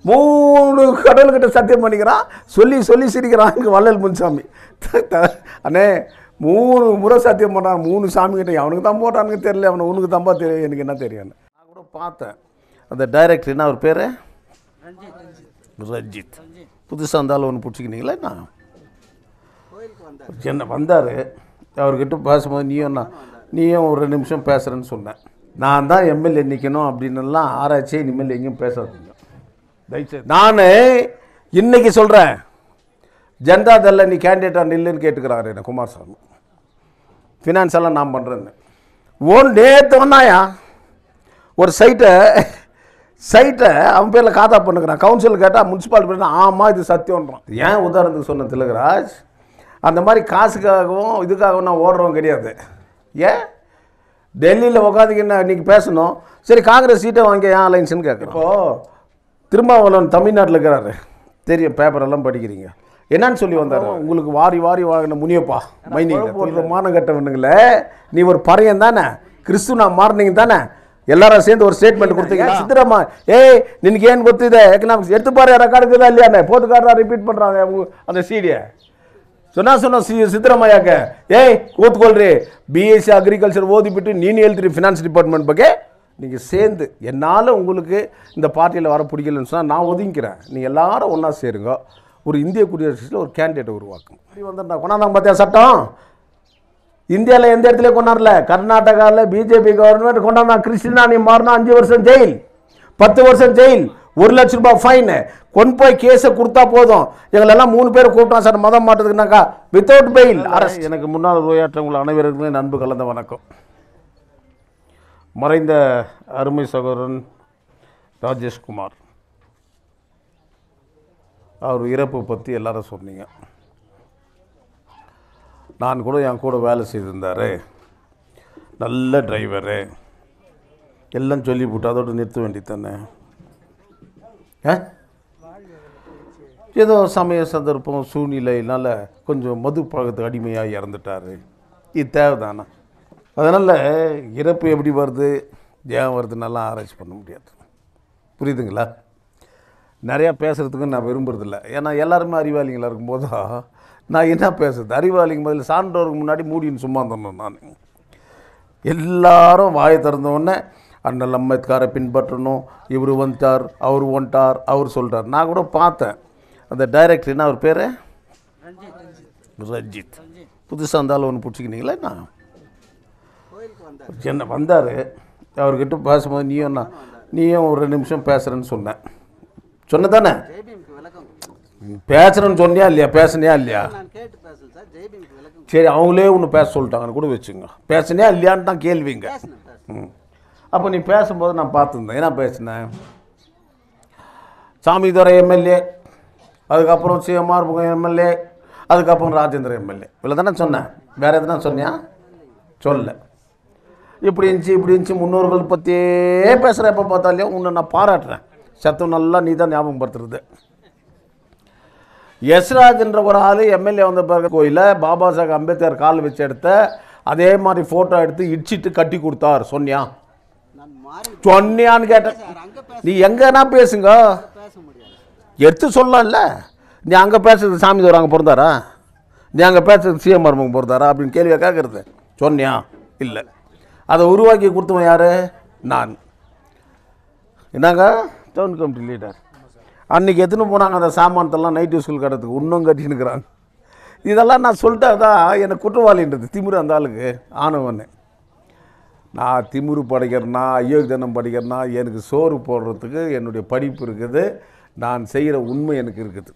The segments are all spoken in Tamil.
3 கடவுள்கிட்ட சத்தியம் பண்ணிக்கிறான். சொல்லி சொல்லி சிரிக்கிறான் இங்கே வள்ளல் முன்சாமி. அண்ணே 3 முறை சத்தியம் பண்ணுறான் 3 சாமிக்கிட்ட. அவனுக்கு தான் போட்டானுங்க தெரியல, அவனை உனக்கு தம்பா தெரியும், எனக்கு என்ன தெரியும். நான் கூட பார்த்தேன் அந்த டைரக்டர், என்ன அவர் பேர் ரஞ்சித். புதுசாக இருந்தாலும் ஒன்று பிடிச்சிக்கினீங்களா என்ன? என்ன வந்தார், அவர்கிட்ட பேசும்போது நீயும் ஒரு 2 நிமிஷம் பேசுகிறேன்னு சொன்னேன். நான் தான் எம்எல்ஏ நிற்கணும் அப்படின்னுலாம் ஆராய்ச்சி இனிமேல் எங்கேயும் பேசாதீங்க தயவுசெய்து. நான் இன்னைக்கு சொல்கிறேன், ஜனதாதளில் நீ கேண்டிடேட்டாக நில்லுன்னு கேட்டுக்கிறாரு என்ன குமாரசாமி. ஃபினான்ஸ் எல்லாம் நான் பண்ணுறேன்னு நேற்று வந்தாயா ஒரு சைட்டை அவன் பேரில் காதா பண்ணுக்கிறான். கவுன்சில் கேட்டால் முனிசிபாலிட்டி பண்ணால் ஆமாம் இது சத்தியம்ன்றான். ஏன் உதாரணத்துக்கு சொன்ன திலகராஜ், அந்த மாதிரி காசுக்காகவும் இதுக்காகவும் நான் ஓடுறவன் கிடையாது. ஏன் டெல்லியில் உட்காந்துக்கின்னு இன்றைக்கி பேசணும், சரி காங்கிரஸ் சீட்டை வாங்கி ஏன் அலைன்ஸ்ன்னு கேட்குறோம். இப்போது திருமாவளவன் தமிழ்நாட்டில் இருக்கிறாரு, தெரியும், பேப்பரெல்லாம் படிக்கிறீங்க. என்னன்னு சொல்லி வந்தார், உங்களுக்கு வாரி வாரி வாங்கின முனியப்பா மைனிங் மானம் கட்டவனுங்களே, நீ ஒரு பறையன் தானே, கிறிஸ்து நான் மாறினீங்க தானே, எல்லாரும் சேர்ந்து ஒரு ஸ்டேட்மெண்ட் கொடுத்தீங்க. சித்திரமா நினைக்கு ஏன் கொத்து இதை எக்கனாமிக்ஸ் எடுத்து பாரு, ரெக்கார்டுக்குதா இல்லையாண்ணே, போட்டுக்காரா ரிப்பீட் பண்ணுறாங்க அந்த சீடியை. சொன்னா சித்தராமையாக்க ಕೂತ್ಕೊಳ್ರಿ BSc அக்ரிகல்ச்சர் ஓதிப்பிட்டு நீ எழுத்துரு ஃபினான்ஸ் டிபார்ட்மெண்ட் பக்கே நீங்கள் சேர்ந்து. என்னால் உங்களுக்கு இந்த பார்ட்டியில் வர பிடிக்கலன்னு சொன்னால் நான் ஒதுங்கிக்கிறேன், நீங்கள் எல்லாரும் ஒன்றா சேருங்க, ஒரு இந்திய குடியரசில் ஒரு கேண்டிடேட்டை உருவாக்கும். இப்படி வந்து கொண்டாந்தாங்க பார்த்தியா சட்டம், இந்தியாவில் எந்த இடத்துல கொண்டாடல, கர்நாடகாவில் பிஜேபி கவர்மெண்ட் கொண்டாந்தான். கிறிஸ்டினா நீ மாறினா 5 வருஷம் ஜெயில், 10 வருஷம் ஜெயில், 1 லட்ச ரூபாய் ஃபைனு, கொண்டு போய் கேஸை கொடுத்தா போதும். எங்களெல்லாம் 3 பேர் கூப்பிட்டோம் சார் மதம் மாட்டதுக்குனாக்கா, வித்தவுட் பெயில் அரஸ்ட். எனக்கு முன்னால் உரையாற்றவங்களை அனைவருக்குமே நண்பு கலந்த வணக்கம். மறைந்த அருமை சகோதரன் ராஜேஷ்குமார் அவர் இறப்பு பற்றி எல்லாரும் சொன்னீங்க. நான் கூட என் கூட வேலை செய்திருந்தார், நல்ல டிரைவரு, எல்லாம் சொல்லி போட்டு அதோடு நிறுத்த வேண்டியதானே. ஏதோ சமய சந்தர்ப்பம் சூழ்நிலையினால் கொஞ்சம் மது பழக்கத்துக்கு அடிமையாக இறந்துட்டார், இது தேவைதானா? அதனால் இறப்பு எப்படி வருது ஏன் வருதுன்னெல்லாம் ஆராய்ச்சி பண்ண முடியாது, புரியுதுங்களா? நிறையா பேசுகிறதுக்கு நான் விரும்புறதில்ல, ஏன்னா எல்லாருமே அறிவாளிங்களாக இருக்கும்போது நான் என்ன பேசுறது, அறிவாளிங்க பதில் சான்றோருக்கு முன்னாடி மூடின்னு சும்மா இருந்தேன். நான் எல்லாரும் வாயை திறந்தவுடனே அண்ணல் அம்பேத்கரை பின்பற்றணும், இவர் வந்துட்டார் அவர் வந்துட்டார் அவர் சொல்கிறார். நான் கூட பார்த்தேன் அந்த டைரக்டர், என்ன அவர் பேர் ரஞ்சித். புதுசாக இருந்தாலும் ஒன்று பிடிச்சிக்கினீங்களா என்ன? என்ன வந்தார், அவர்கிட்ட பேசும்போது நீயும் ஒரு 2 நிமிஷம் பேசுகிறேன்னு சொன்னதானே, பேசுகிறேன்னு சொன்னியா இல்லையா, பேசுனியா இல்லையா? சரி அவங்களே ஒன்று பேச சொல்லிட்டாங்கன்னு கூட வச்சுங்க, பேசுனியா இல்லையான்னு தான் கேள்விங்க. அப்போ நீ பேசும்போது நான் பார்த்துருந்தேன், என்ன பேசினேன், சாமிதுரை எம்எல்ஏ, அதுக்கப்புறம் சிஎம்ஆர் எம்எல்ஏ, அதுக்கப்புறம் ராஜேந்திர எம்எல்ஏ, இவ்வளோ தானே சொன்னேன், வேறு எதுனா சொன்னியா? சொல்ல. இப்படி இருந்துச்சு முன்னோர்கள் பற்றியே பேசுகிறேன். எப்போ பார்த்தாலையும் உன்னை நான் பாராட்டுறேன், சத்தம் நல்லா நீ தான் ஞாபகப்படுத்துறது. யஸ்ராஜ்ன்ற ஒரு ஆள் எம்எல்ஏ வந்த பிறகு கோயிலில் பாபா சாஹேப் அம்பேத்கர் கால் வச்சு எடுத்த அதே மாதிரி ஃபோட்டோ எடுத்து இடிச்சிட்டு கட்டி கொடுத்தார், சொன்னியான்னு கேட்டேன். நீ எங்கன்னா பேசுங்க, எடுத்து சொல்லலாம்ல. நீ அங்கே பேசுறது சாமி தோற அங்கே பிறந்தாரா, நீ அங்கே பேசுறது சிஎம் மருமங்க பிறந்தாரா அப்படின்னு கேள்வியை கேட்குறது. சொன்னியா? இல்லை. அதை உருவாக்கி கொடுத்தவன் யார்? நான். என்னங்க டவுன் கமிட்டி லீடர். அன்றைக்கி எத்தனை போனாங்க அந்த சாமானத்தெல்லாம் நைட்டு ஸ்கூல் கட்டுறதுக்கு, இன்னும் கட்டினுக்கிறாங்க. இதெல்லாம் நான் சொல்லிட்டா தான் எனக்கு குற்றவாளின்றது, திமிரு அந்த ஆளுக்கு ஆனவன்னு. நான் திமிரு படிக்கிறேன்னா அயோக்கியனம் படிக்கிறேன்னா எனக்கு சோறு போடுறதுக்கு என்னுடைய படிப்பு இருக்குது, நான் செய்கிற உண்மை எனக்கு இருக்குது.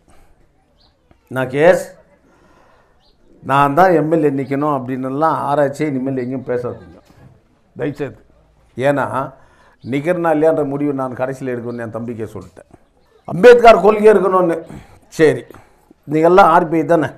நான் தான் எம்எல்ஏ நிற்கணும் அப்படின்னுலாம் ஆராய்ச்சி இனிமேல் எங்கேயும் பேசாதீங்க தயவுசெய்து. ஏன்னா நிற்கிறனா இல்லையான்ற முடிவு நான் கடைசியில் எடுக்கணும்னு என் தம்பிக்கே சொல்லிட்டேன். அம்பேத்கர் கொள்கை இருக்கணும்னு. சரி, நீங்கள்லாம் ஆர்பிஐ தானே,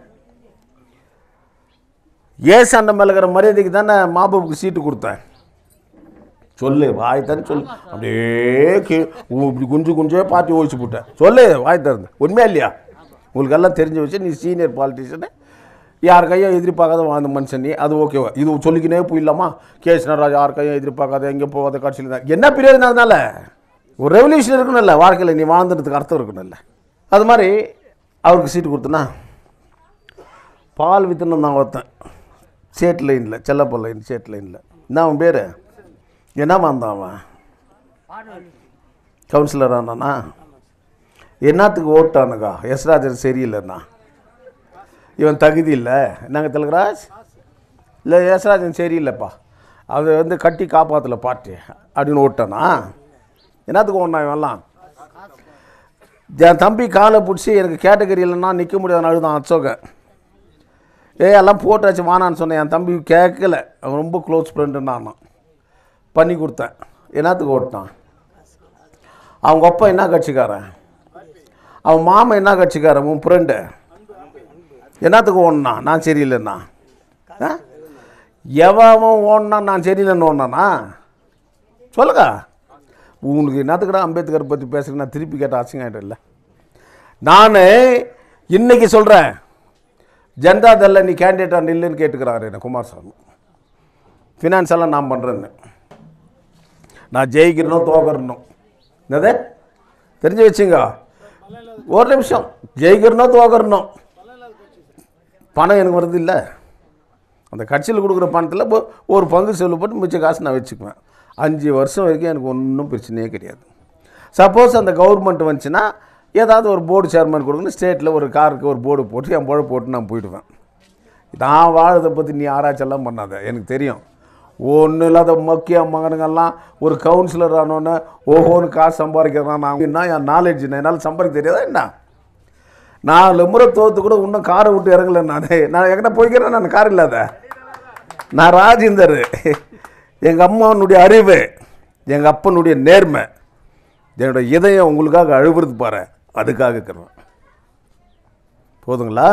ஏசு அந்த மேலே இருக்கிற மரியாதைக்கு தானே மாபுக்கு சீட்டு கொடுத்தேன். சொல்லு, வாய் தரேன்னு சொல்லு. அப்படியே இப்படி குஞ்சே பார்ட்டி ஓடிச்சு போட்டேன். சொல்லு, வாய் திறந்து. உண்மையா இல்லையா? உங்களுக்கு எல்லாம் தெரிஞ்சு வச்சு நீ சீனியர் பாலிட்டிஷியனு, யார் கையும் எதிர்பார்க்காத வாழ்ந்த மனுஷன் நீ, அது ஓகேவா? இது சொல்லிக்கினே போயிடலாமா? கேஸ் நடராஜ் யார் கையும் எதிர்பார்க்காத எங்கே போகாத கட்சியில் தான் என்ன பிரயோஜனம்? அதனால ஒரு ரெவல்யூஷன் இருக்கணும் இல்லை வாழ்க்கையில், நீ வாழ்ந்துறதுக்கு அர்த்தம் இருக்கணும் இல்லை. அது மாதிரி அவருக்கு சீட்டு கொடுத்தனா பால் வித்துன்னு நான் ஒருத்தன் சேட் லைனில், செல்லப்பா லைன் சேட் லைனில். என்ன அவன் பேர் என்னம்மா இருந்தான் அவன்? கவுன்சிலர் ஆனானா? என்னத்துக்கு ஓட்டானுக்கா? எஸ்ராஜன் சரியில்லைண்ணா, இவன் தகுதி இல்லை. என்னங்க திலகராஜ்? இல்லை எஸ்ராஜன் சரியில்லைப்பா, அது கட்டி காப்பாற்றல பார்ட்டி அப்படின்னு ஓட்டானா? என்னத்துக்கு ஓடனா இவெல்லாம்? என் தம்பி காலை பிடிச்சி எனக்கு கேட்டகரி இல்லைன்னா நிற்க முடியாதுன்னு அழுதான் அசோகன். எல்லாம் போட்டாச்சு வானான்னு சொன்னேன். என் தம்பி கேட்கல, அவன் ரொம்ப க்ளோஸ் ஃப்ரெண்டுன்னு நான் பண்ணி கொடுத்தேன். என்னத்துக்கு ஓட்டான்? அவங்க அப்பா என்ன கட்சிக்காரன், அவன் மாமன் என்ன கட்சிக்காரன், உன் ஃப்ரெண்டு என்னத்துக்கு ஓடனா? நான் சரியில்லைண்ணா. எவன் ஓடனா நான் சரியில்லைன்னு ஓடனானா சொல்லுங்க. உனக்கு என்னத்துக்கடா அம்பேத்கர் பற்றி பேசுகிறேன்? நான் திருப்பி கேட்ட அசிங்கம் இல்லை. நான் இன்னைக்கு சொல்கிறேன், ஜனதாதளில் நீ கேண்டிடேட்டாக நில்லுன்னு கேட்டுக்கிறாரு என்ன குமாரசாமி. ஃபினான்ஸ் எல்லாம் நான் பண்ணுறேன்னு. நான் ஜெயிக்கிறனும் தோக்கறணும், என்னது தெரிஞ்சு வச்சுங்க. ஒரு நிமிஷம், ஜெயிக்கிறனும் தோக்கறணும், பணம் எனக்கு வருது இல்லை. அந்த கட்சியில் கொடுக்குற பணத்தில் ஒரு பங்கு செலவு போட்டு மிச்ச காசு நான் வச்சுக்குவேன். 5 வருஷம் வரைக்கும் எனக்கு ஒன்றும் பிரச்சனையே கிடையாது. சப்போஸ் அந்த கவர்மெண்ட் வந்துச்சுன்னா ஏதாவது ஒரு போர்டு சேர்மன் கொடுக்கணும், ஸ்டேட்டில் ஒரு காருக்கு ஒரு போர்டு போட்டு என் போர்டு போட்டு நான் போயிடுவேன். நான் வாழதை பற்றி நீ ஆராய்ச்சியெல்லாம் பண்ணாத, எனக்கு தெரியும். ஒன்றும் இல்லாத முக்கிய மகனுங்கெல்லாம் ஒரு கவுன்சிலர் ஆனோன்னு ஓஹோன்னு காசு சம்பாதிக்கிறேன். நான் என்ன என் நாலேஜ் என்னால் சம்பாதிக்க தெரியாதா என்ன? 4 முறை தோற்று கூட இன்னும் காரை விட்டு இறங்கலை. நான் எங்கிட்ட போய்க்கிறேன், நான் கார் இல்லாத. நான் ராஜேந்தர், எங்கள் அம்மாவனுடைய அறிவு, எங்கள் அப்பனுடைய நேர்மை, என்னோட இதயம் உங்களுக்காக அழுவுறது பாரு, அதுக்காக இருக்கிறேன். போதுங்களா?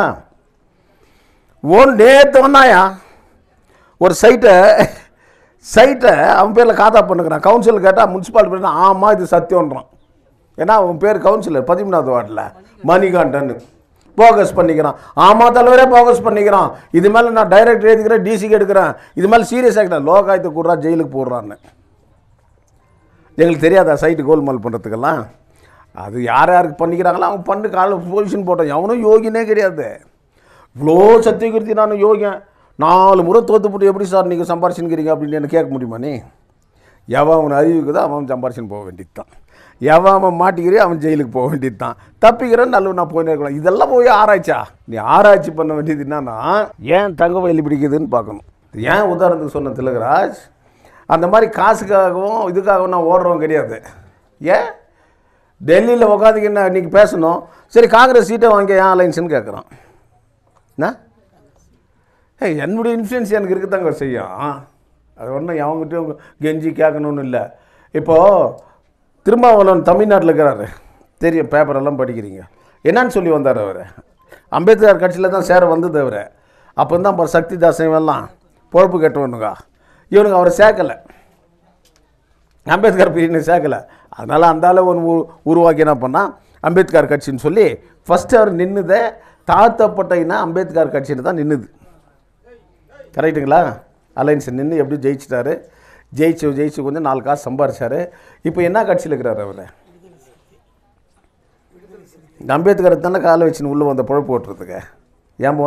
நேற்று வந்தாயா ஒரு சைட்டை அவன் பேரில் காத்தா பண்ணுக்கிறான். கவுன்சிலர் கேட்டால் முனிசிபாலிட்டி பேர் ஆமாம் இது சத்தியம்ன்றான். ஏன்னா அவன் பேர் கவுன்சிலர் 13வது வார்டில் மணிகாண்டன் போகஸ் பண்ணிக்கிறான். ஆமாம் தலைவரே போகஸ் பண்ணிக்கிறான். இது மேலே நான் டைரக்டர் எழுதிக்கிறேன், டிசிக்கு எடுக்கிறேன், இது மேலே சீரியஸ் ஆகிட்டேன். லோகாயத்தை கூடுறா, ஜெயிலுக்கு போடுறான்னு. எங்களுக்கு தெரியாதா சைட்டு கோல்மால் பண்ணுறதுக்கெல்லாம்? அது யார் யாருக்கு பண்ணிக்கிறாங்களோ அவங்க பண்ணு. காலையில் பொசிஷன் போட்டோம், எவனும் யோகினே கிடையாது. இவ்வளோ சத்தியகிருத்தி நான் யோகியன் 4 முறை தோற்று போட்டு எப்படி சார் நீங்கள் சம்பாரிச்சுக்கிறீங்க அப்படின்னு என்ன கேட்க முடியுமா? நீ எவன் அவன் அறிவுக்குதோ அவன் சம்பாரிச்சுன்னு போக வேண்டியது தான். எவன் அவன் மாட்டிக்கிறே அவன் ஜெயிலுக்கு போக வேண்டியது தான். தப்பிக்கிறேன் நல்ல நான் போயின்னு இருக்கலாம். இதெல்லாம் போய் ஆராய்ச்சா? நீ ஆராய்ச்சி பண்ண வேண்டியது என்னன்னா, ஏன் தங்க வயலி பிடிக்குதுன்னு பார்க்கணும். ஏன் உதாரணத்துக்கு சொன்ன திலகராஜ், அந்த மாதிரி காசுக்காகவும் இதுக்காகவும் நான் ஓடுறவன் கிடையாது. ஏன் டெல்லியில் உட்காந்துக்கின்னு இன்றைக்கி பேசணும், சரி காங்கிரஸ் சீட்டை வாங்கி ஏன் அலைன்ஸ்ன்னு கேட்குறான். என்ன என்னுடைய இன்ஃப்ளூயன்ஸ் எனக்கு இருக்குதாங்க செய்யும். அது ஒன்றும் அவங்ககிட்ட கெஞ்சி கேட்கணுன்னு இல்லை. இப்போது திருமாவளவன் தமிழ்நாட்டில் இருக்கிறாரு, தெரியும், பேப்பரெல்லாம் படிக்கிறீங்க. என்னன்னு சொல்லி வந்தார் அவர்? அம்பேத்கர் கட்சியில் தான் சேர வந்தது அவர். அப்போ தான் சக்தி தாசைவெல்லாம் பொழப்பு கேட்டவனுங்க. இவனுக்கு அவரை சேர்க்கலை, அம்பேத்கர் பிரிவினை சேர்க்கலை. அதனால் அந்த ஒன்று உருவாக்கி என்ன பண்ணால் அம்பேத்கர் கட்சின்னு சொல்லி ஃபஸ்ட்டு அவர் நின்றுதை தாழ்த்தப்பட்டீங்கன்னா அம்பேத்கர் கட்சின்னு தான் நின்றுது. கரெக்டுங்களா? அலைன்ஸ் நின்று எப்படி ஜெயிச்சிட்டாரு, ஜெயிச்சு கொஞ்சம் 4 காசு சம்பாரிச்சார். இப்போ என்ன கட்சியில் இருக்கிறார் அவர்? இந்த அம்பேத்கரை தானே காலை வச்சுன்னு உள்ளே வந்த பொழப்பு ஓட்டுறதுக்கு. ஏன்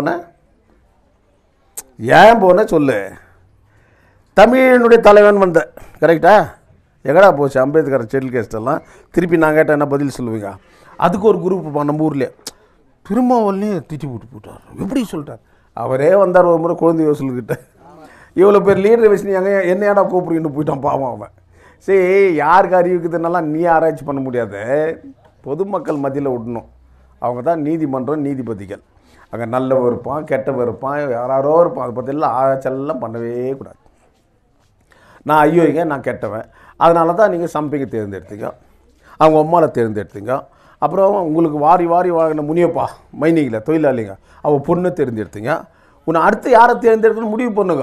போன சொல்லு. தமிழனுடைய தலைவன் வந்த கரெக்டா? எங்கடா போச்சு அம்பேத்கர் செடில் கேஸ்டெல்லாம்? திருப்பி நான் கேட்டால் என்ன பதில் சொல்லுவீங்க? அதுக்கு ஒரு குரூப் நம்ம ஊர்லேயே திருமாவளையும் திட்டி போட்டார். எப்படி சொல்லிட்டார்? அவரே வந்தார் ஒரு முறை குழந்தை யோசல்கிட்ட. இவ்வளோ பேர் லீடர் வச்சு நீ என்னையாடா கூப்பிடுன்னு போயிட்டான் பாவம் அவன். சரி, யாருக்கு அறிவிக்குதுன்னெல்லாம் நீ ஆராய்ச்சி பண்ண முடியாது, பொதுமக்கள் மத்தியில் விடணும். அவங்க தான் நீதிமன்றம், நீதிபதிகள். அங்கே நல்லவன் இருப்பான், கெட்டவன் இருப்பான், யாரோ இருப்பான். அதை பற்றியெல்லாம் ஆராய்ச்சியெல்லாம் பண்ணவே கூடாது. நான் ஐயோங்க நான் கெட்டவன், அதனால தான் நீங்கள் சம்பிங்கை தேர்ந்தெடுத்தீங்க, அவங்க அம்மாவை தேர்ந்தெடுத்தீங்க. அப்புறம் உங்களுக்கு வாரி வாங்கின முனியப்பா மைனிங்கில் தொழிலாளிங்க அவள் பொண்ணு தேர்ந்தெடுத்தீங்க. உன்னை அடுத்து யாரை தேர்ந்தெடுக்கணும்னு முடிவு பண்ணுங்க.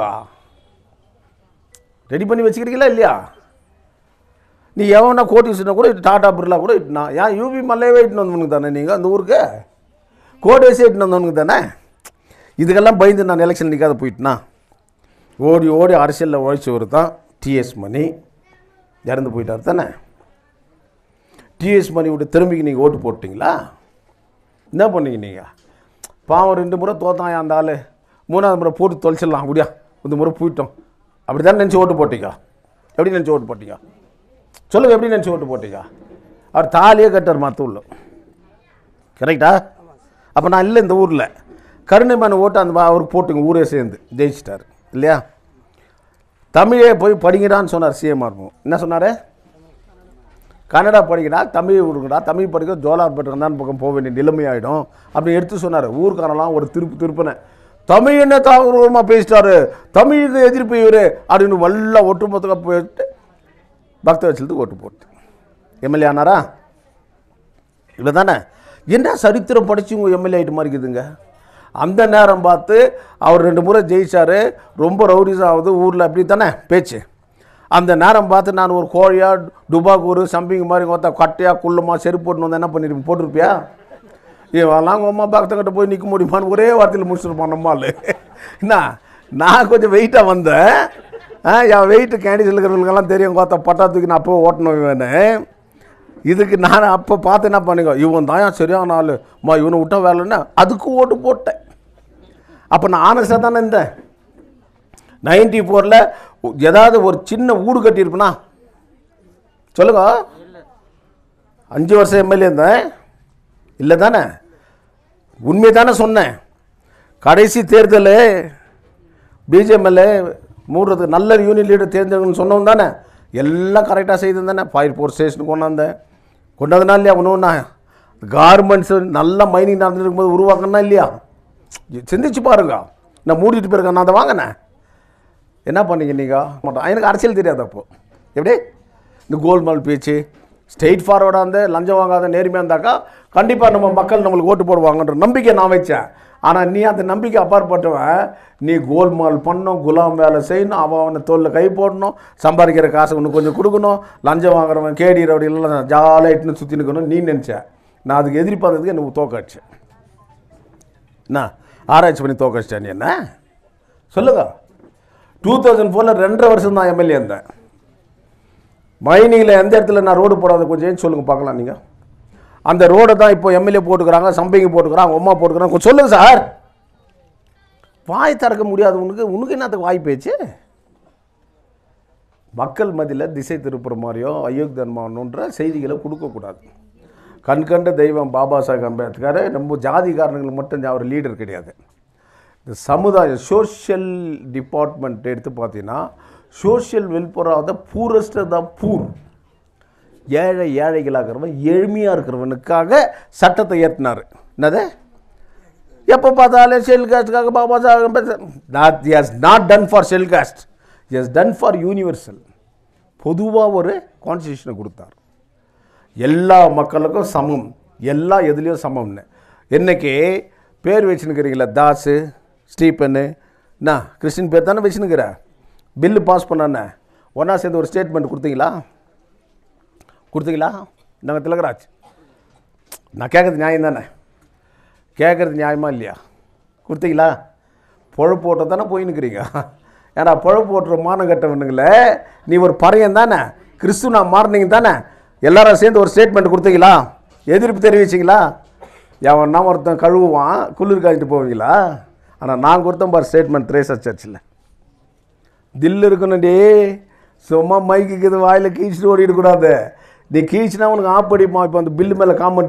ரெடி பண்ணி வச்சுக்கிறீங்களா இல்லையா? நீ எவனா கோட்டீஸ்னா கூட டாடா பிர்லா கூட இட்டுனா, ஏன் யூபி மல்லையவே இட்டுன்னு வந்தவனுக்கு தானே நீங்கள் அந்த ஊருக்கு கோட்டேஸே இட்டுன்னு வந்தவனுக்கு தானே. இதுக்கெல்லாம் பயந்து நான் எலெக்ஷன் நிற்காத போயிட்டுனா ஓடி அரசியலில் உழைச்சவர் தான் டிஎஸ் மணி, இறந்து போயிட்டார் தானே. டிஎஸ் மணி விட்டு திரும்பிக்கு நீங்கள் ஓட்டு போட்டிங்களா? என்ன பண்ணீங்க நீங்கள்? பாவம் 2 முறை தோத்தாயா அந்த ஆள், 3ஆவது முறை போட்டு தொலைச்சிடலாம் அப்படியா, இந்த முறை போயிட்டோம் அப்படி தான் நினச்சி ஓட்டு போட்டீங்க? எப்படி நினச்சி ஓட்டு போட்டீங்க சொல்லுங்கள்? எப்படி நினச்சி ஓட்டு போட்டீங்க? அவர் தாலியே கட்டார் மற்ற கரெக்டா? அப்போ நான் இல்லை இந்த ஊரில் கருணைமான ஓட்டு அந்த அவருக்கு போட்டுங்க, ஊரே சேர்ந்து ஜெயிச்சிட்டார் இல்லையா? தமிழே போய் படிக்கிறான்னு சொன்னார் சிஎம்ஆர். என்ன சொன்னார்? கன்னடா படிக்கிறா, தமிழ் கொடுக்குறா, தமிழ் படிக்க ஜோலார்பேட்டை தான் பக்கம் போக வேண்டிய நிலைமை ஆகிடும் அப்படின்னு எடுத்து சொன்னார். ஊருக்காரெல்லாம் ஒரு திருப்பின தமிழ் என்ன தாகூரமாக பேசிட்டாரு, தமிழுக்கு எதிர்ப்பு இவர் அப்படின்னு வல்ல ஒட்டுமொத்தமாக போயிட்டு பக்தவச்சலத்துக்கு ஓட்டு போட்டு எம்எல்ஏ ஆனாரா? இல்லை தானே? என்ன சரித்திரம் படித்து உங்கள் எம்எல்ஏ ஆகிட்டு மாதிரி இருக்குதுங்க. அந்த நேரம் பார்த்து அவர் 2 முறை ஜெயிச்சார், ரொம்ப ரவுடிஸாக ஆகுது ஊரில் அப்படி தானே பேச்சு. அந்த நேரம் பார்த்து நான் ஒரு கோழியா டுபாக்கூர் சம்பிங் மாதிரி ஒருத்த கட்டையாக குள்ளமாக செருப்பு போட்டுன்னு வந்தால் என்ன பண்ணிருப்பேன்? போட்டிருப்பியா? இவெல்லாம் உங்கள் அம்மா பக்கத்துக்கிட்ட போய் நிற்க முடியுமான்னு ஒரே வார்த்தையில் முடிச்சுருப்பான் நம்மால். என்ன நான் கொஞ்சம் வெயிட்டாக வந்தேன், என் வெயிட்டு கேண்டிஸ் இருக்கிறவங்களுக்கெல்லாம் தெரியும், கோத்த பட்டாத்துக்கு நான் அப்போ ஓட்டணும் வேணும். இதுக்கு நான் அப்போ பார்த்து என்ன பண்ணிக்கோ, இவன் தான் சரியான ஆள் இவனை விட்டா வேலைன்னா அதுக்கு ஓட்டு போட்டேன். அப்போ நான் ஆனஸ்டாக தானே இருந்தேன். 94 ஏதாவது ஒரு சின்ன வீடு கட்டியிருப்பேனா சொல்லுங்க? 5 வருஷம் எம்எல்ஏ இருந்தேன் இல்லை தானே? உண்மை தானே சொன்னேன். கடைசி தேர்தல் பிஜேஎம்எல்ஏ மூடுறதுக்கு நல்ல யூனியன் லீடர் தேர்ந்தெடுக்கணும்னு சொன்னவன் தானே? எல்லாம் கரெக்டாக செய்து தானே? ஃபயர் ஃபோர்ஸ் ஸ்டேஷனுக்கு கொண்டாந்தனா இல்லையா? ஒன்றுன்னா கார்மெண்ட்ஸு நல்ல மைனிங் நடந்துருக்கும்போது உருவாக்கணும்னா இல்லையா? சிந்திச்சு பாருங்க. நான் மூடிட்டு போயிருக்கேன், நான் அதை வாங்கினேன். என்ன பண்ணீங்க நீங்கள்? மாட்டோம், எனக்கு அரசியல் தெரியாது அப்போது. எப்படி இந்த கோல்மால் பேச்சு ஸ்ட்ரெயிட் ஃபார்வர்டாக இருந்து லஞ்சம் வாங்காத நேர்மையாக இருந்தாக்கா கண்டிப்பாக நம்ம மக்கள் நம்மளுக்கு ஓட்டு போடுவாங்கன்ற நம்பிக்கை நான் வச்சேன். ஆனால் நீ அந்த நம்பிக்கை அப்பாற்பட்டவன், நீ கோல்மால் பண்ணணும், குலாம் வேலை செய்யணும், அவனை தோளில் கை போடணும், சம்பாதிக்கிற காசை ஒன்று கொஞ்சம் கொடுக்கணும், லஞ்சம் வாங்குறவன் கேடி ரவுடிலாம் ஜாலியாக இட்டுன்னு சுற்றி நிற்கணும் நீ நினச்சேன். நான் அதுக்கு எதிர்பார்த்ததுக்கு எனக்கு தோக்கடிச்சேன். என்ன ஆராய்ச்சி பண்ணி தோக்கடிச்சேன் நீ? என்ன சொல்லுங்க? 2004 2.5 வருஷம் தான் எம்எல்ஏ இருந்தேன். மைனிங்கில் எந்த இடத்துல நான் ரோடு போடாத கொஞ்சம் சொல்லுங்கள் பார்க்கலாம். நீங்கள் அந்த ரோடை தான் இப்போ எம்எல்ஏ போட்டுக்கிறாங்க, சம்பிங்க போட்டுக்கிறாங்க, அம்மா போட்டுக்கிறாங்க. கொஞ்சம் சொல்லுங்கள் சார். வாய் திறக்க முடியாது உனக்கு என்னத்துக்கு வாய் பேச்சு? மக்கள் மத்தியில் திசை திருப்புற மாதிரியோ அயோக்கியமானன்ற செய்திகளை கொடுக்கக்கூடாது. கண்கண்ட தெய்வம் பாபா சாஹேப் அம்பேத்கர் நம்ம ஜாதிகாரங்களுக்கு மட்டும் அவர் லீடர் கிடையாது. இந்த சமுதாயம் சோஷியல் டிபார்ட்மெண்ட் எடுத்து பார்த்தீங்கன்னா social welfare of the poorest the poor, ஏழைகளாக இருக்கிறவன் எளிமையாக இருக்கிறவனுக்காக சட்டத்தை ஏற்றினார். என்னது எப்போ பார்த்தாலே ஷெல் காஸ்டுக்காக Baba Saheb Ambedkar has not done for shell caste, has done for universal. பொதுவாக ஒரு கான்ஸ்டியூஷனை கொடுத்தார், எல்லா மக்களுக்கும் சமம், எல்லா எதுலேயும் சமம்னு. என்னைக்கு பேர் வச்சுன்னுக்கிறீங்களா, தாஸு ஸ்டீபனு என்ன கிறிஸ்டின் பேர் தானே வச்சுன்னுக்கிற. பில்லு பாஸ் பண்ண ஒன்றா சேர்ந்து ஒரு ஸ்டேட்மெண்ட் கொடுத்தீங்களா? நாங்கள் திலகராஜ், நான் கேட்குறது நியாயம் தானே? கேட்குறது நியாயமா இல்லையா? கொடுத்தீங்களா? பொழப்பு ஓட்ட தானே போயின்னுக்கிறீங்க. ஏன்னா பொழப்பு ஓட்டுற மானம் கட்டவனுங்களே, நீ ஒரு பறையன் தானே, கிறிஸ்து நான் மாறினீங்க தானே, எல்லாரும் சேர்ந்து ஒரு ஸ்டேட்மெண்ட் கொடுத்தீங்களா? எதிர்ப்பு தெரிவிச்சிங்களா? எவன்னா ஒருத்தன் கழுவுவான், குளிர் காய்ச்சிட்டு போவீங்களா? ஆனால் நான் கொடுத்தேன் பார் ஸ்டேட்மெண்ட் திரேசா சர்ச்சில். தில்லு இருக்கணும்டி, சும்மா மைக்கு இது வாயில் கீழ்ச்சிட்டு ஓடிடக்கூடாது. நீ கீழ்ச்சினா உனக்கு ஆப்படிப்பா. இப்போ அந்த பில்லு மேலே காமெண்ட்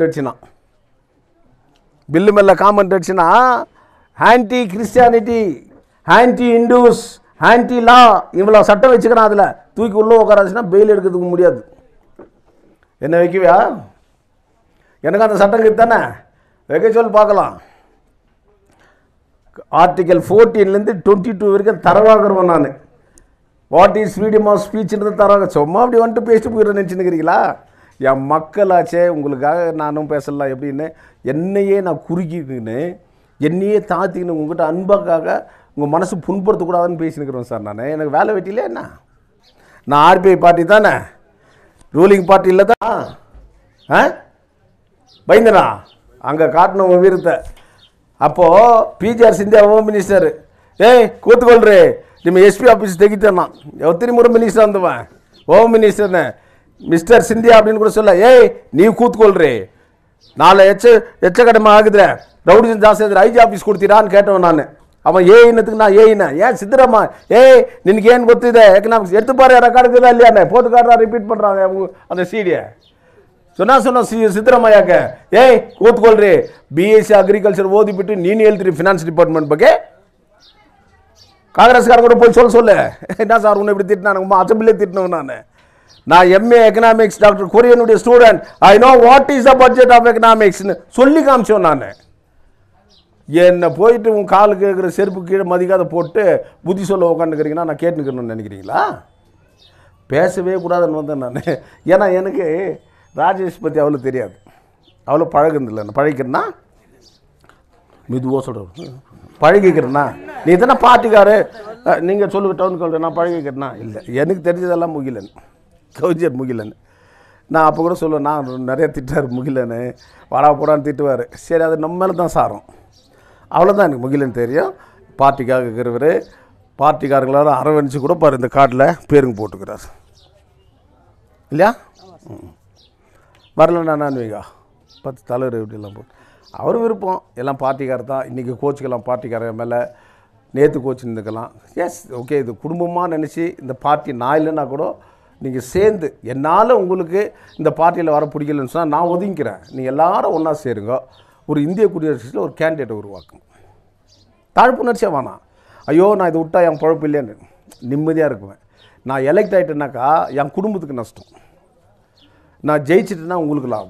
அடிச்சுனா anti Christianity, anti Hindus, anti law இவ்வளோ சட்டம் வச்சுக்கிறான். அதில் தூக்கி உள்ளே உட்காராச்சுன்னா பெயில் எடுக்கிறதுக்கு முடியாது. என்ன வைக்கவியா? எனக்கு அந்த சட்டம் தானே வைக்க சொல்லி பார்க்கலாம். ஆர்டிகல் 14 22 வரைக்கும் தரவாகிறவன் நான். வாட் இஸ் ஃப்ரீடம் ஆஃப் ஸ்பீச்ன்றது தரவாக. சும்மா அப்படி வந்துட்டு பேசிட்டு போயிடுறேன் நினச்சின்னுக்கிறீங்களா? என் மக்களாச்சே, உங்களுக்காக நானும் பேசலாம். எப்படின்னு என்னையே நான் குறுக்கிக்கின்னு என்னையே தாத்திக்கின்னு உங்கள்கிட்ட அன்பாக்காக உங்கள் மனசு புண்படுத்தக்கூடாதுன்னு பேசினுக்கிறேன் சார். நான் எனக்கு வேலை வெட்டியில என்ன, நான் ஆர்பிஐ பார்ட்டி தானே, ரூலிங் பார்ட்டி இல்லை தான். பயந்தனா அங்கே காட்டின உங்கள் வீரத்தை. அப்போது பிஜிஆர் சிந்தியா ஹோம் மினிஸ்டர், கூத்துக்கொள்றே ನಿಮ್ಮ SP ஆஃபீஸ் ತೆಗಿತಾನ. எத்தனை முறை மினிஸ்டர் வந்தவன் ஹோம் மினிஸ்டர்னு மிஸ்டர் சிந்தியா அப்படின்னு கூட சொல்ல, ஏய் நீ கூத்துக்கொள்றே, நாளை எச்சக்கடமை ஆகுதுற, ரவுடிசம் ஜாஸ்தி ஆகுது, ஐஜி ஆஃபீஸ் கொடுத்தீரான்னு கேட்டவன் நான். அவன் ஏன்னத்துக்கு நான் ஏன்னா ஏன் சித்திரமா ஏய் நினக்கு ஏன் கொத்துதே எக்கனாமிக்ஸ் எடுத்து பாரு, ரெக்கார்டுக்குதா இல்லையாண்ணே போட்டு காட்டுறா, ரிப்பீட் பண்ணுறாங்க அந்த சீடியை. சொன்ன சித்திரமாயாக்க, ஏய் கூத்துக்கொள்றே, பிஎஸ்சி அக்ரிகல்ச்சர் ஓதிப்பிட்டு நீ எழுத்துரு ஃபினான்ஸ் டிபார்ட்மெண்ட் பக்கே காங்கிரஸ்கார கூட போய் சொல்லு. என்ன சார் உன்னை இப்படி திட்டினானுங்கம்மா, அசம்பிளே திட்டினவன் நான் எம்ஏ எக்கனாமிக்ஸ் டாக்டர் கொரியனுடைய student, I know what is the budget of எக்கனாமிக்ஸ்னு சொல்லி காமிச்சோம். நான் என்னை போயிட்டு உன் காலுக்கு இருக்கிற செருப்பு கீழே மதிக்காத போட்டு புத்தி சொல்ல உட்காந்துக்கிறீங்கன்னா நான் கேட்டுக்கணும்னு நினைக்கிறீங்களா? பேசவே கூடாதுன்னு வந்தேன் நான். ஏன்னா எனக்கு ராஜேஷ் பற்றி அவ்வளோ தெரியாது, அவ்வளோ பழகுதில்லை. நான் பழகிக்கிறேன்னா மெதுவாக சொல்கிறேன், பழகிக்கிறேன்னா நீ தானே பார்ட்டிக்காரு, நீங்கள் சொல்லுங்க டவுன் கவுண்டர், நான் பழகிக்கிறேன்னா இல்லை, எனக்கு தெரிஞ்சதெல்லாம் முகிலன், கவிஞர் முகிலன். நான் அப்போ கூட சொல்லுவேன், நான் நிறைய திட்டார் முகிலன்னு, வாடா போடான்னு திட்டுவார். சரி அது நம்ம மேலே தான் சாரம், அவ்வளோதான் எனக்கு முகிலன் தெரியும். பார்ட்டிக்காக இருக்கிறவர், பார்ட்டிக்காரங்களால அரவணைச்சு கூட பாரு இந்த கார்டில் பேருங்க போட்டுக்கிறார் இல்லையா? வரலண்ணா நான் வைகா 10 தலைவர் இப்படிலாம் போட்டு அவர் விருப்பம், எல்லாம் பார்ட்டிக்காரர் தான். இன்றைக்கி கோச்சுக்கலாம் பார்ட்டிக்காரங்க மேலே, நேற்று கோச்சு இருந்துக்கலாம். எஸ் ஓகே, இது குடும்பமாக நினச்சி இந்த பார்ட்டி நான் இல்லைன்னா கூட நீங்கள் சேர்ந்து, என்னால் உங்களுக்கு இந்த பார்ட்டியில் வர பிடிக்கலன்னு சொன்னால் நான் ஒதுங்கிக்கிறேன், நீங்கள் எல்லாரும் ஒன்றா சேருங்க, ஒரு இந்திய குடியரசில் ஒரு கேண்டிடேட்டை உருவாக்கும். தாழ்ப்புணர்ச்சியாக வேணாம், ஐயோ நான் இதை விட்டா என் பழப்பு இல்லைன்னு நிம்மதியாக இருக்குவேன். நான் எலெக்ட் ஆகிட்டேன்னாக்கா என் குடும்பத்துக்கு நஷ்டம், நான் ஜெயிச்சிட்டேன்னா உங்களுக்கு லாபம்.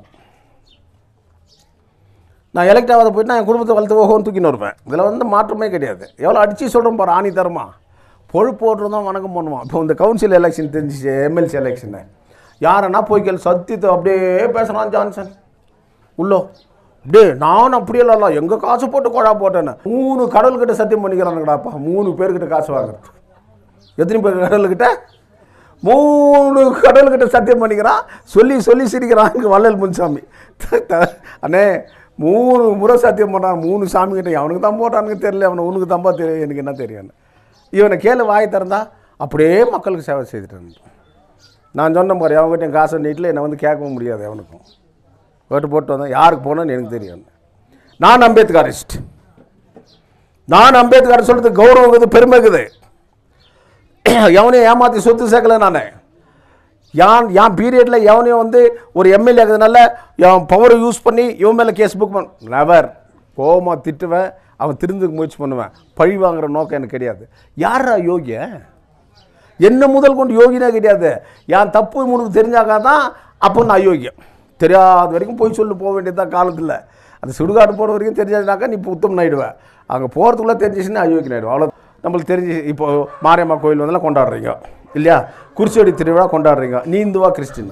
நான் எலெக்ட் ஆகாத போயிட்டு நான் என் குடும்பத்தை வளர்த்து ஓகோன்னு தூக்கின்னு வருவேன். இதில் மாற்றமே கிடையாது. எவ்வளோ அடித்து சொல்கிறோம் பாரு, ஆணி தரமா பொழுப்பு போடுறதும் வணக்கம் பண்ணுவான். இப்போ இந்த கவுன்சில் எலெக்ஷன் தெரிஞ்சிச்சு, எம்எல்சி எலெக்ஷனை யாரன்னா போய்க்கல் சத்தியத்தை அப்படியே பேசுகிறான் ஜான்சன் உள்ளோ, அப்படியே நானும் அப்படியெல்லாம் எங்கள் காசு போட்டு கொழா போட்டேன்னு 3 கடவுள்கிட்ட சத்தியம் பண்ணிக்கிறானுங்கடாப்பா. 3 பேர்கிட்ட காசு வாங்குறது, எத்தனை பேர் கடவுள்கிட்ட? 3 கடவுள்கிட்ட சத்தியம் பண்ணிக்கிறான். சொல்லி சொல்லி சிரிக்கிறான் இங்கே வள்ளல் முன்சாமி. அண்ணே 3 முறை சத்தியம் பண்ணான், 3 சாமிக்கிட்ட. அவனுக்கு தான் போட்டானுங்க தெரியல, அவனை உனக்கு தம்பா தெரியும், எனக்கு என்ன தெரியும். இவனை கேளு வாய் திறந்தா அப்படியே மக்களுக்கு சேவை செய்துட்டேன். நான் சொன்ன பாரு, அவங்ககிட்ட என் காசை நீட்டில் என்னை வந்து கேட்கவும் முடியாது, எவனுக்கும் ஓட்டு போட்டு வந்தேன். யாருக்கு போனேன்னு எனக்கு தெரியும். நான் அம்பேத்கரிஸ்ட், நான் அம்பேத்கர் சொல்கிறது கௌரவம் இருக்குது, பெருமை இருக்குது. எவனையும் ஏமாற்றி சொத்து சேர்க்கலை நான். என் பீரியடில் எவனையும் வந்து ஒரு எம்எல்ஏ இருக்கிறதுனால என் பவரை யூஸ் பண்ணி இவன் மேலே கேஸ் புக் பண்ண நெவர். கோபமாக திட்டுவேன், அவன் திருந்துக்கு முயற்சி பண்ணுவேன். பழி வாங்குற நோக்கம் எனக்கு கிடையாது. யாரா யோகிய? என்ன முதல் கொண்டு யோகினே கிடையாது. என் தப்பு உனக்கு தெரிஞ்சாக்கா தான் அப்போ நான் அயோக்கியம். தெரியாத வரைக்கும் போய் சொல்லி போக வேண்டியதுதான் காலத்தில். அது சுடுகாடு போகிற வரைக்கும் தெரிஞ்சதுனாக்கா நீ இப்போ உத்தம் ஆகிடுவேன். அங்கே போகிறதுக்குள்ளே தெரிஞ்சிச்சுன்னா அயோக்கியம் ஆகிடுவேன். அவ்வளோ நம்மளுக்கு தெரிஞ்சு. இப்போது மாரியம்மா கோயில் வந்தெல்லாம் கொண்டாடுறீங்க இல்லையா? குறிச்சோடி திருவிழா கொண்டாடுறீங்க. நீ இந்துவா கிறிஸ்டினா?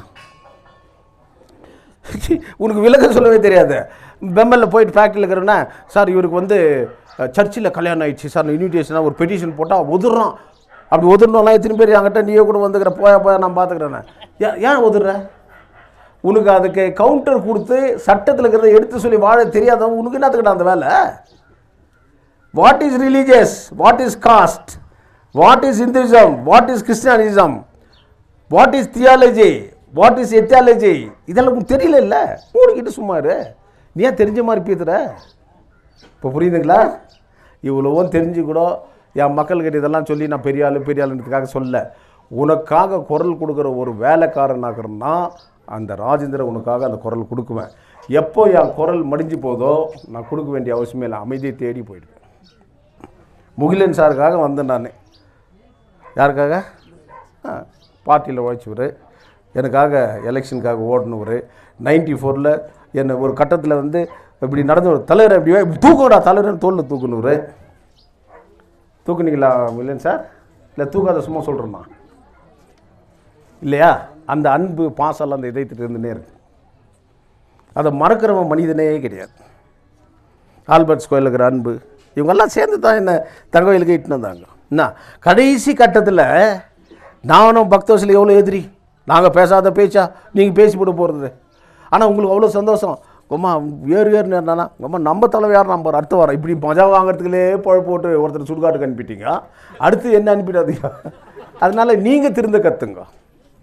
உனக்கு விளக்கம் சொல்லவே தெரியாது. பெம்மலில் போயிட்டு ஃபேக்ட்ரியில் இருக்கிறோன்னா, சார் இவருக்கு வந்து சர்ச்சில் கல்யாணம் ஆகிடுச்சு சார், இன்விடேஷனாக ஒரு பெட்டிஷன் போட்டால் ஒதுறான். அப்படி ஒதுறணும்லாம் எத்தனை பேர் என்கிட்ட நீயே கூட வந்துக்கிற போயா நான் பார்த்துக்கிறேன். ஏன் ஒதுற? உனக்கு அதுக்கு கவுண்டர் கொடுத்து சட்டத்தில் இருக்கிறத எடுத்து சொல்லி வாழ தெரியாதவங்க உனக்கு என்னத்துக்கிட்ட அந்த வேலை? What is religious, what is caste, what is Hinduism, what is Christianity, what is theology, what is etiology, இதெல்லாம் உங்களுக்கு தெரியல. இல்லை மூடிக்கிட்டு சும்மா இரு. நீ ஏன் தெரிஞ்ச மாதிரி பேசுகிற? இப்போ புரியுதுங்களா? இவ்வளவும் தெரிஞ்சு கூட என் மக்கள்கிட்ட இதெல்லாம் சொல்லி நான் பெரிய ஆளுன்றதுக்காக சொல்ல. உனக்காக குரல் கொடுக்குற ஒரு வேலைக்காரனாகிறன்னா அந்த ராஜேந்திரன் உனக்காக அந்த குரல் கொடுக்குவேன். எப்போ என் குரல் மடிஞ்சு போதோ நான் கொடுக்க வேண்டிய அவசியமே இல்லை, அமைதியை தேடி போயிடுவேன். முகிலன் சாருக்காக வந்தேன் நான். யாருக்காக? பார்ட்டியில் உழைச்சவர், எனக்காக எலெக்ஷனுக்காக ஓடினவர். 94 என்னை ஒரு கட்டத்தில் வந்து இப்படி நடந்து ஒரு தலைவர் இப்படி தூக்குடா தலைவர் தோளில் தூக்குனவர். தூக்குனீங்களா முகிலன் சார்? இல்லை தூக்காத சும்மா சொல்கிறேன்னா இல்லையா? அந்த அன்பு பாசெல்லாம் அந்த இதயத்துட்டு இருந்துனே இருக்கு. அதை மறக்கிறவன் மனிதனே கிடையாது. ஆல்பர்ட்ஸ் கோயில் இருக்கிற அன்பு, இவங்கெல்லாம் சேர்ந்து தான் என்ன தங்கோயிலுக்கு இட்டுன்னு வந்தாங்க. என்ன கடைசி கட்டத்தில் நானும் பக்தோசில் எவ்வளோ எதிரி, நாங்கள் பேசாத பேச்சா நீங்கள் பேசி போட்டு போகிறது. ஆனால் உங்களுக்கு அவ்வளோ சந்தோஷம். அம்மா ஏறுன்னு இருந்தானா அம்மா நம்ம தலைவர் யார் நம்பர் அடுத்த வாரம் இப்படி மஜா வாங்கிறதுக்குள்ளே பழப்பு போட்டு ஒருத்தர் சுடுகாட்டுக்கு அனுப்பிட்டீங்க, அடுத்து என்ன அனுப்பிடாதீங்க. அதனால் நீங்கள் திருந்த கற்றுங்க.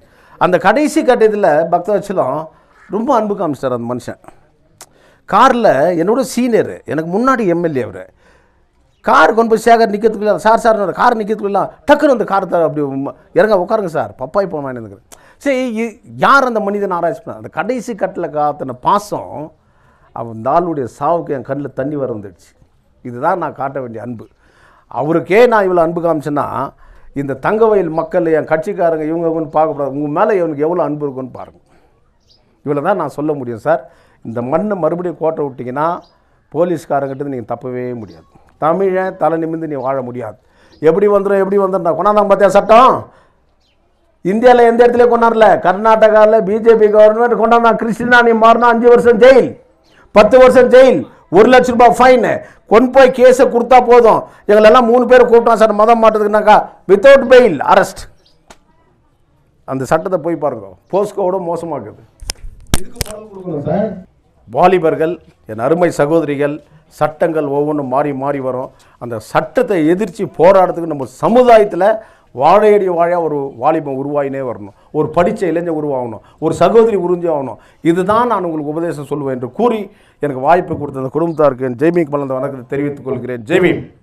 அந்த கடைசி கட்டத்தில் பக்தவச்சலம் ரொம்ப அன்பு காமிச்சிட்டார் அந்த மனுஷன். காரில் என்னோட சீனியர், எனக்கு முன்னாடி எம்எல்ஏ அவர். கார் கொண்டு போய் சேகர் நிற்கிறதுக்குள்ள சார் கார் நிற்கிறதுக்குள்ள டக்குன்னு அந்த கார் அப்படி இறங்க உட்காருங்க சார் பப்பாய் போன வாங்கினதுக்கு. சரி, யார் அந்த மனிதன் ஆராய்ச்சி பண்ண? அந்த கடைசி கட்டில் காத்தின பாசம் அந்த ஆளுடைய சாவுக்கு என் கண்ணில் தண்ணி வர வந்துடுச்சு. இதுதான் நான் காட்ட வேண்டிய அன்பு. அவருக்கே நான் இவ்வளோ அன்பு காமிச்சேன்னா இந்த தங்கவயல் மக்கள் என் கட்சிக்காரங்க இவங்க பார்க்கக்கூடாது. உங்கள் மேலே இவனுக்கு எவ்வளோ அன்பு இருக்குன்னு பாருங்கள். இவ்வளோ தான் நான் சொல்ல முடியும் சார். இந்த மண்ணை மறுபடியும் கோட்டை விட்டிங்கன்னா போலீஸ்காரங்கிட்ட நீங்கள் தப்பவே முடியாது. தமிழன் தலை நிமிர்ந்து நீ வாழ முடியாது. எப்படி வந்துடும் கொண்டாந்தான் பார்த்தியா சட்டம்? இந்தியாவில் எந்த இடத்துல கொண்டாடல. கர்நாடகாவில் பிஜேபி கவர்மெண்ட் கொண்டாந்தா. கிறிஸ்டினா நீ மாறினா 5 வருஷம் ஜெயில், 10 வருஷம் ஜெயில், 1 லட்ச ரூபாய் ஃபைனு. கொண்டு போய் கேஸை கொடுத்தா போதும். எங்களெல்லாம் 3 பேர் கூப்பிட்டான் சார் மதம் மாட்டதுக்குனாக்கா வித்தவுட் பெயில் அரெஸ்ட். அந்த சட்டத்தை போய் பாருங்க. போஸ்கோவோட மோசமாக்குது. வாலிபர்கள், என் அருமை சகோதரிகள், சட்டங்கள் ஒவ்வொன்றும் மாறி மாறி வரும். அந்த சட்டத்தை எதிர்த்து போராடுறதுக்கு நம்ம சமுதாயத்தில் வாழையடி வாழையாக ஒரு வாலிபம் உருவாயினே வரணும். ஒரு படித்த இளைஞர் உருவாகணும். ஒரு சகோதரி உறிஞ்சி ஆகணும். இதுதான் நான் உங்களுக்கு உபதேசம் சொல்லுவேன் என்று கூறி எனக்கு வாய்ப்பு கொடுத்த அந்த குடும்பத்தாருக்கு என் ஜெய்பீம் மலர்ந்த வணக்கத்தை தெரிவித்துக் கொள்கிறேன். ஜெய்பீம்.